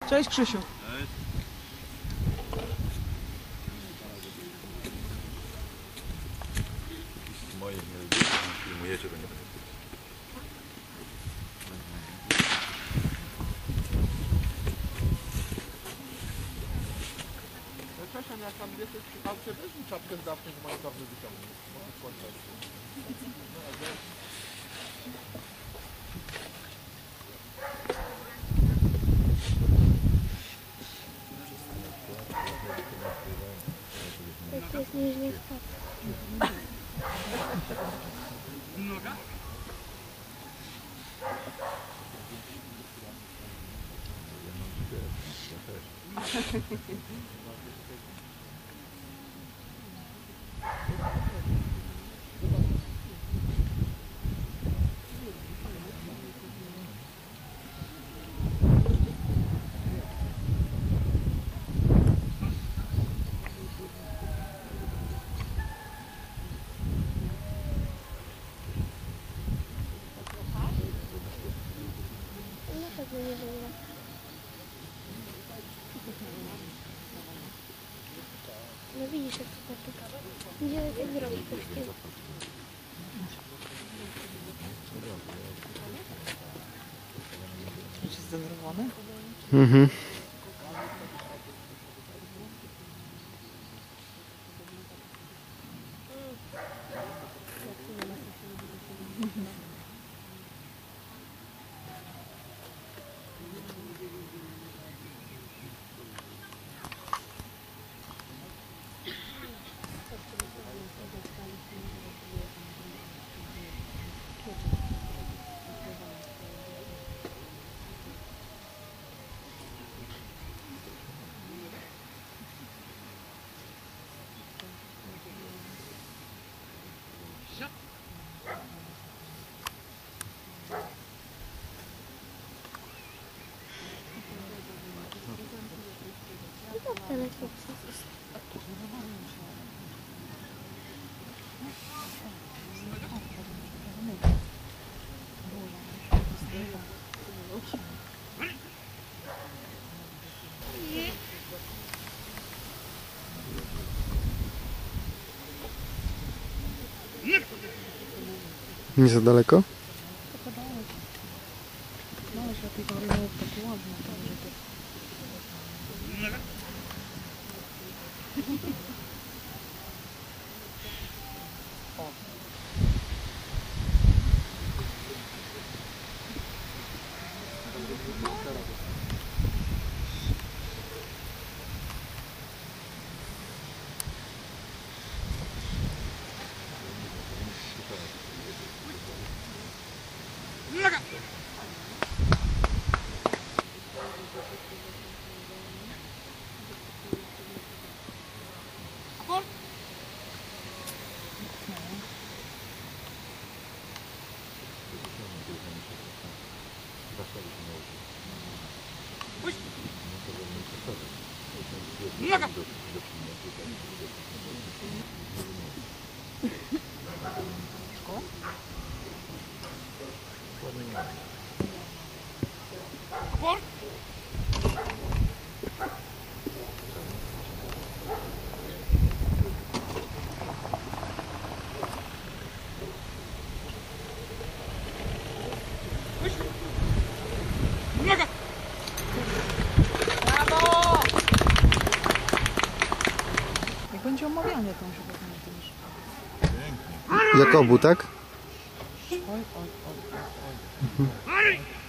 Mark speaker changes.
Speaker 1: Cześć Krzysiu.
Speaker 2: Moje nie filmujecie, to nie będzie.
Speaker 3: Cześć, jak tam jesteś przy aucie, weź mi czapkę zdawczą, że moje dawno wyciągnąć. Może skończyć.
Speaker 4: To jest niżej spod.
Speaker 5: Noga?
Speaker 4: No pewnie nie wygra. No widzisz jak to tak. Gdzie tak zrobić wszystkiego?
Speaker 1: Jesteś zdenerwowany?
Speaker 6: Mhm.
Speaker 4: Telefon.
Speaker 6: Nie za daleko?
Speaker 1: Małeś lepiej tą rybę taki ładny.
Speaker 5: Noga! Apol! Puść! Noga! Apol! Puść! Noga! Brawo!
Speaker 1: Jak będzie omawianie, to muszę pamiętać.
Speaker 6: Jak obu, tak?
Speaker 1: Oj, oj, oj, oj, oj.